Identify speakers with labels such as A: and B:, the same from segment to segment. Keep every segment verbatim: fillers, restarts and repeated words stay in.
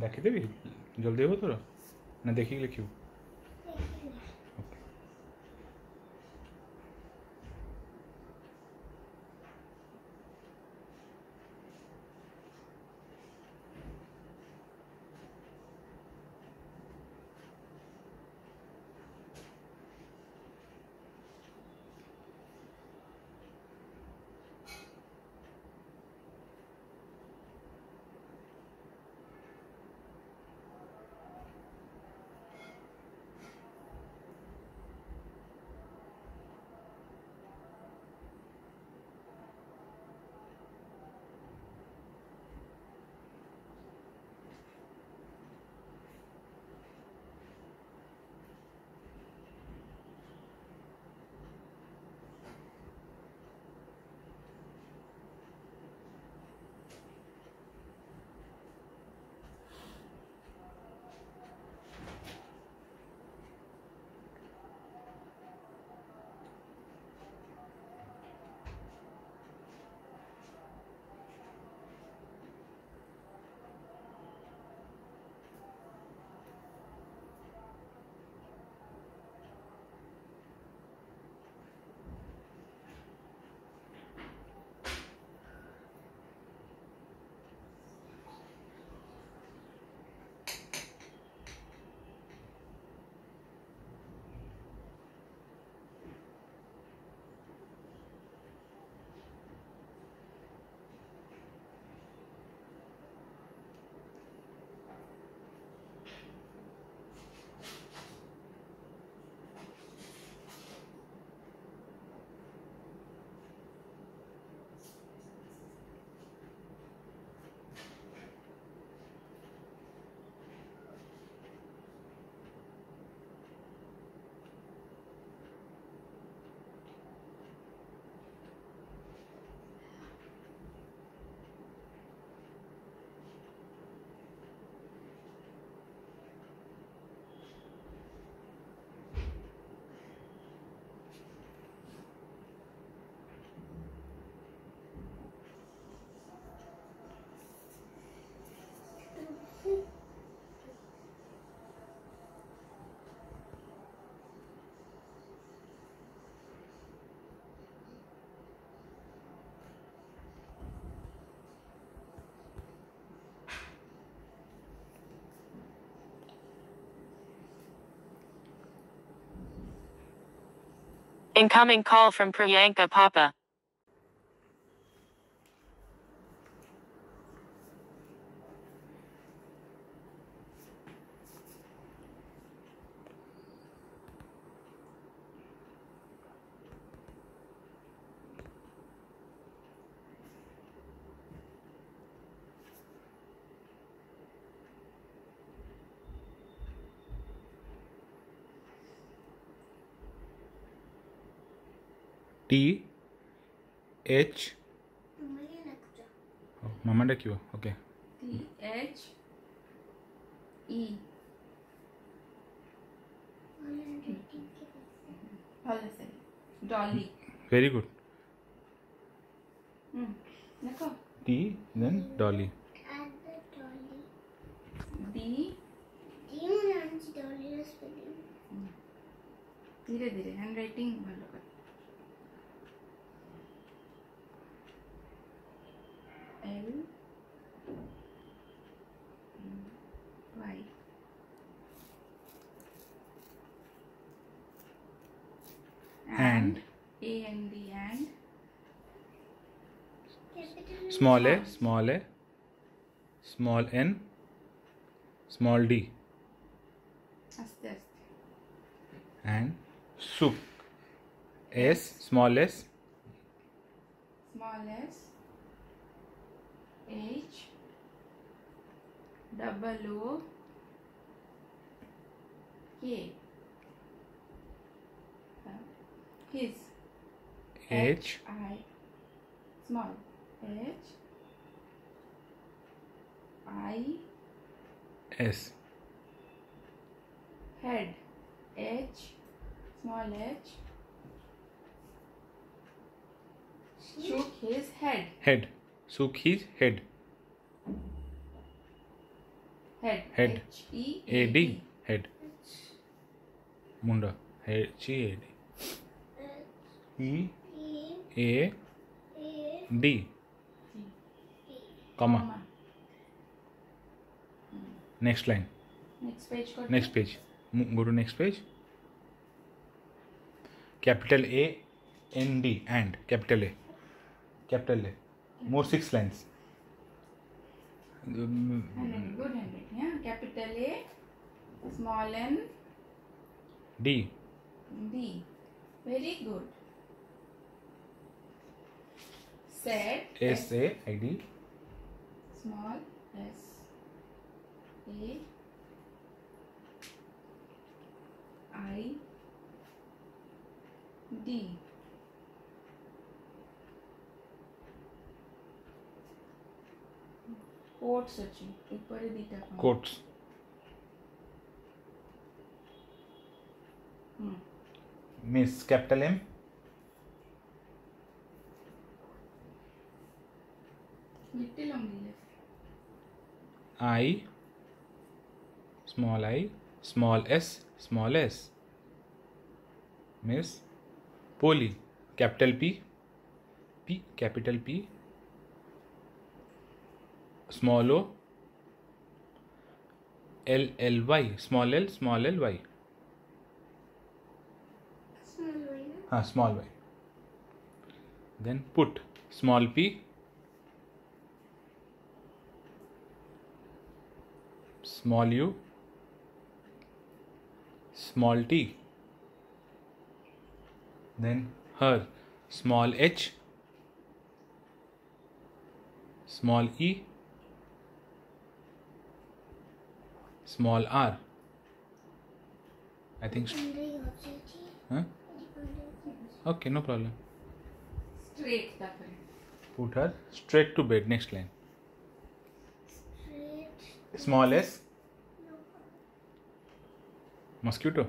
A: ଡାକିଦେବି ଜଲ୍ଦି ହେବ ତୋର ନା ଦେଖିକି ଲେଖିବୁ?
B: Incoming call from Priyanka Papa.
A: T H Mama ডাকিব okay
C: T H E ভালো আছে ডলি
A: very good
C: হুম দেখো
A: T then dolly
C: D ধীরে ধীরে হ্যান্ড রাইটিং ভালো করে L Y
A: and
C: A and D and
A: small a small a small n small d
C: আস্তে আস্তে
A: and soup s small s
C: small s H double O K his
A: H
C: I small H I
A: S
C: head H small h shook his head
A: head shook his head
C: Head.
A: Head.
C: H E
A: A D. Head. Munda. H E A D. E A D. Comma.
C: Comma.
A: Next line.
C: Next page. Go
A: Next page. Mo- Go to next page. Capital A N D. And. Capital A. Capital A. More six lines. Um,
C: Handwriting. Good handwriting. Yeah. Capital A. Small N.
A: D.
C: D. Very good. Set.
A: S A I D.
C: Small S. A. I. D. Quotes searching. ऊपर दिटा पाऊँ.
A: Quotes.
C: Hmm.
A: Miss. Capital M.
C: Little only left.
A: I. Small I. Small S. Small S. Miss Polly. Capital P. P. Capital P. Small O. L L Y. Small L. Small L Y. Ah, small y. Then put. Small p. Small u. Small t. Then her. Small h. Small e. Small r. I think. Huh? Okay, no problem.
C: Straight तापर.
A: Put her straight to bed. Next line. Small s. Mosquito.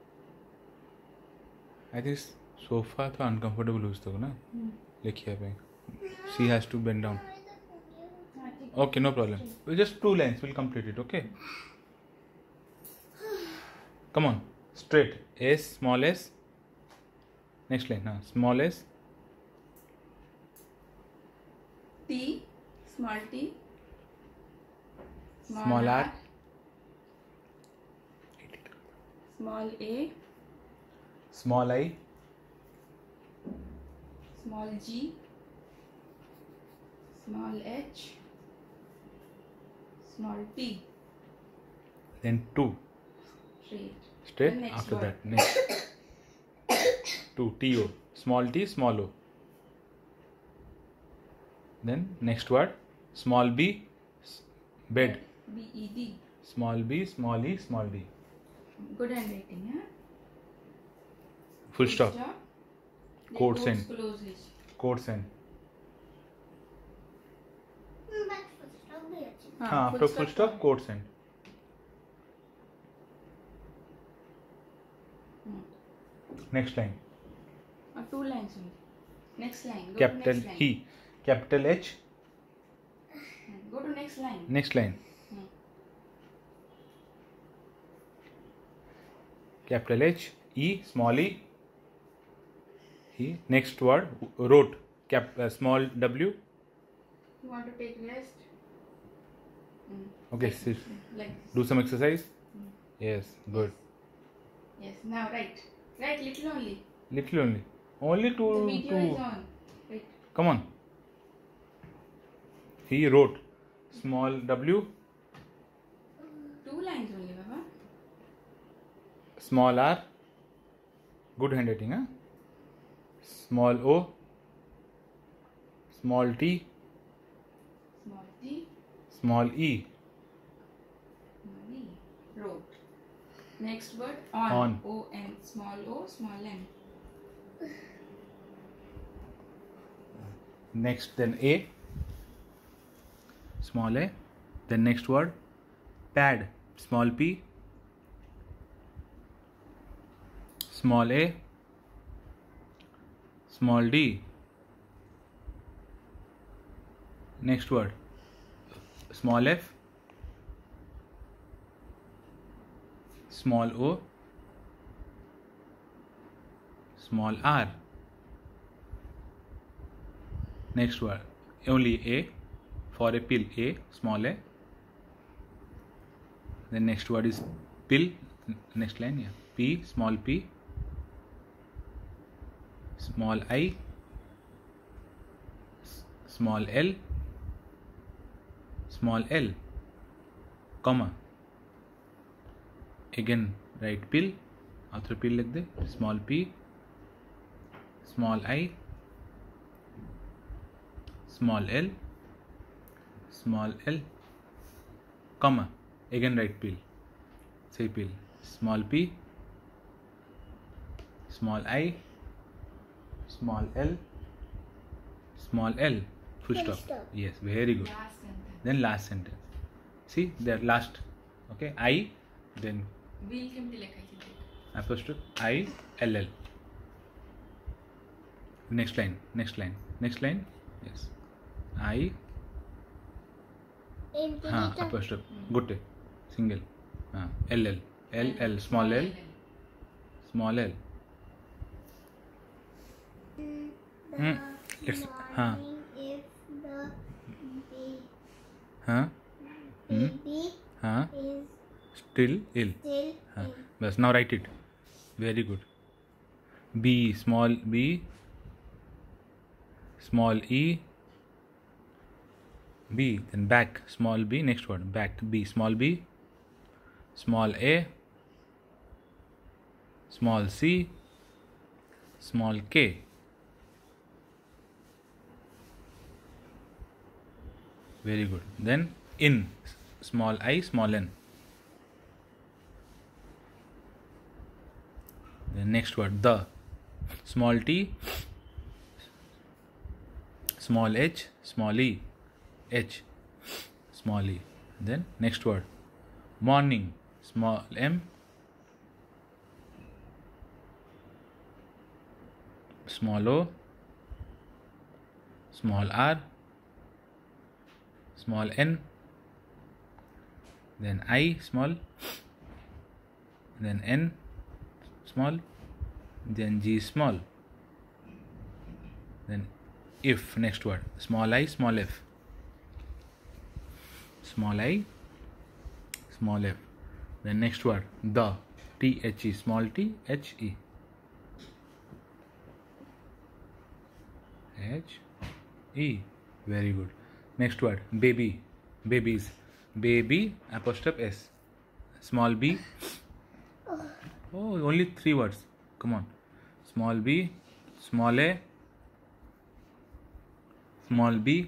A: I think sofa तो uncomfortable होता होगा ना. लिखिए पे. She has to bend down. Okay, no problem. We'll just two lines. We'll complete it. Okay. Come on. Straight. S. Small s. Next line. Huh? Small s.
C: T. Small t.
A: Small r.
C: Small a.
A: Small I.
C: Small g. Small h. Small t.
A: Then two.
C: Straight.
A: Straight.
C: The next
A: After
C: word.
A: that. Next. Two. T O. Small t. Small o. Then next word. Small b. s- Bed.
C: B E D.
A: Small b. Small e. Small d.
C: Good handwriting, huh?
A: Full stop.
C: Then
A: Quotes
C: quotes
A: end.
C: closely.
A: Quotes end.
C: हाँ,
A: हाँ, after full stop, quotes end.
C: Hmm.
A: Next line.
C: Uh, two lines only. Next line. Go
A: Capital
C: to next line.
A: he. Capital H.
C: Hmm. Go to next line.
A: Next line.
C: Hmm.
A: Capital H. E. Small e. He. Next word. Wrote. Cap. Uh, small w.
C: You want to take rest? Hmm.
A: Okay.
C: Like,
A: Sit.
C: like this.
A: Do some exercise.
C: Hmm.
A: Yes. Good.
C: Yes. Now write. Write little only.
A: Little only. Only
C: The
A: two.
C: video is
A: two.
C: on. Wait.
A: Come on. He wrote. Small w.
C: Two lines only, Baba.
A: Small r. Good handwriting, huh? Small o. Small t.
C: Small t.
A: Small e.
C: Small e. Wrote. Next word on.
A: On.
C: O N. Small o. Small n.
A: Next, then a. Small a. Then next word. Pad. Small p. Small a. Small d. Next word. Small f. small o, small r. Next word, only a, for a pill, a, small a. The next word is pill, next line, yeah, p, small p, small I, small l, small l, comma. Again write pill, after pill like the small p, small I, small l, small l, comma. Again write pill, say pill, small p, small I, small l, small l, full stop. Yes, very good.
C: Last sentence.
A: Then last sentence. See, there last. Okay, I, then
C: Wheel केमती लिखायची ते?
A: apostrophe I, L L. Next line, next line, next line. Yes, I, हाँ apostrophe, good, single, हाँ L L, L L, small L, small L. Hmm. Let's, हाँ,
D: If the
A: हाँ, hmm,
D: baby
A: हाँ,
D: is
A: still ill.
D: still
A: हाँ,
D: in
A: बस now write it. Very good. B, small b, small e, b, then back, small b, next word, back, b, small b, small a, small c, small k. Very good. Then in, small I, small n. Then next word, the, small t, small h, small e, h, small e. Then next word, morning, small m, small o, small r, small n, then I, small, then n, small, then G, small, then if, next word, small I, small f, small I, small f, then next word, the, T H E, small t, H E, H E, very good. Next word, baby, babies, baby, apostrophe s, small b, oh, only three words, come on, small b, small a, small b,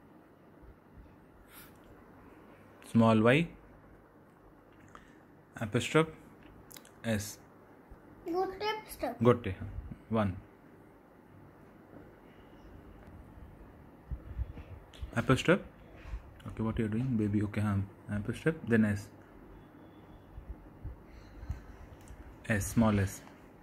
A: small y, apostrophe s,
D: good tip stuff.
A: good, one, apostrophe, okay, what you are doing, baby, okay, हाँ, apostrophe, then s, s, small s,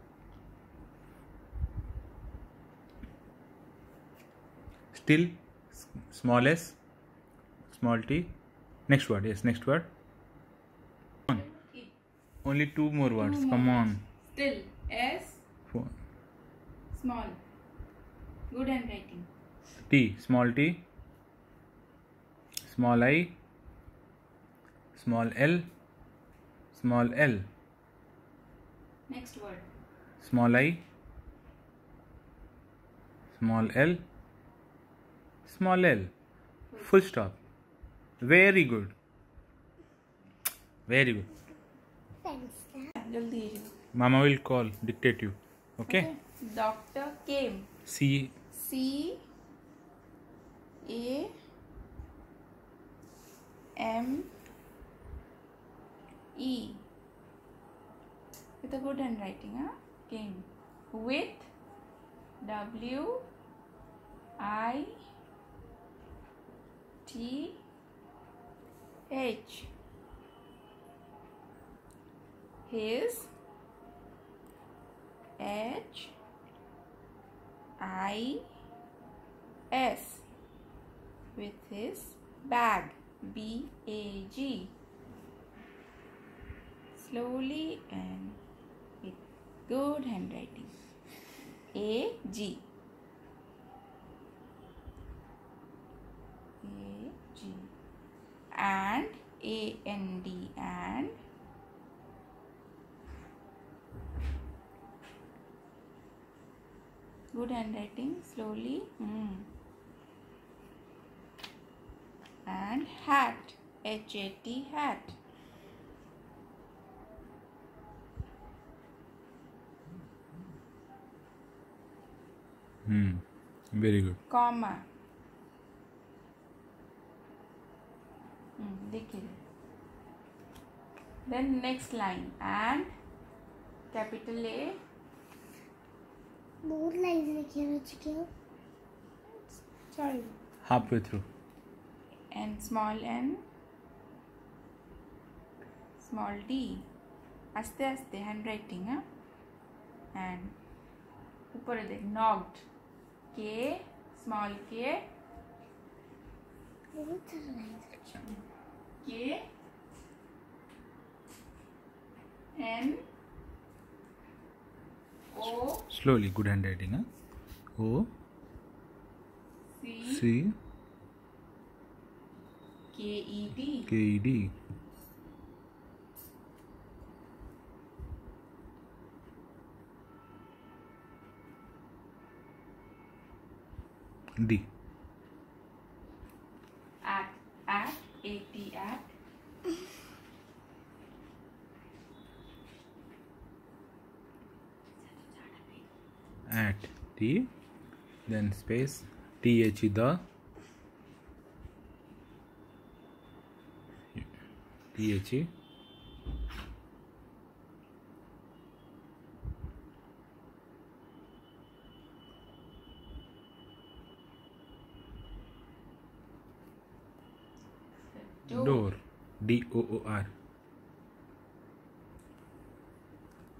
A: still, small s, small t, next word, yes, next word, on. Only two more words,
C: Two more
A: come
C: words.
A: on.
C: Still S,
A: Four.
C: small. Good handwriting.
A: T, small t, small I, small l, small l,
C: Next word.
A: small I, small l, small l, full stop. Very good. Very good.
D: Thanks.
C: जल्दी कीजिए.
A: Mama will call, dictate you. Okay?
C: Doctor came.
A: C,
C: C A M E. With a good handwriting, huh? Came. With W I T H. His H I S. With his bag. B A G. slowly and with good handwriting. A G. A G. And A N D and good handwriting, slowly. Mm. And hat. H A T, hat.
A: Hmm. Very good.
C: Comma. Hmm, देखिए. Then next line. And capital A.
D: बहुत lines लिखी हो चुकी हो.
C: Sorry.
A: Halfway through.
C: And small n. Small d. आस्ते आस्ते handwriting, हाँ. And ऊपर देख knocked. K, small k.
D: बहुत सारे लाइन्स लिखी हो.
C: K N O
A: Slowly. Good handwriting. Huh? O
C: C
A: C
C: K E D.
A: K E D. D.
C: At at A T at.
A: At T. Then space. T H E the. T H E.
C: Door.
A: Door. D O O R.